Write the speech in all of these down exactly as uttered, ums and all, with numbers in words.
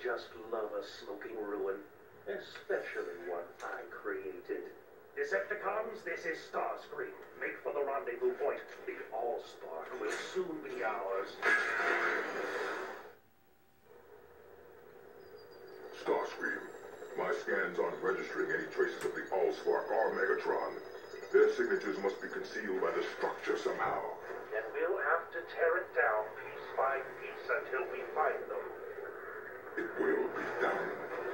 just love a smoking ruin, especially one I created. Decepticons, this is Starscream. Make for the rendezvous point. The All-Spark will soon be ours. Starscream, my scans aren't registering any traces of the All-Spark or Megatron. Their signatures must be concealed by the structure somehow. Then we'll have to tear it down piece by piece until we find them. It will be done.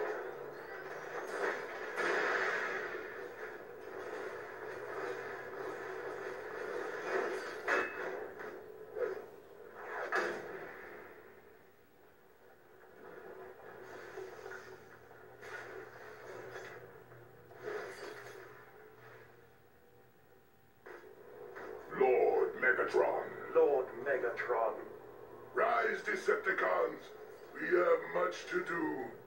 Lord Megatron. Lord Megatron. Rise, Decepticons. We have much to do.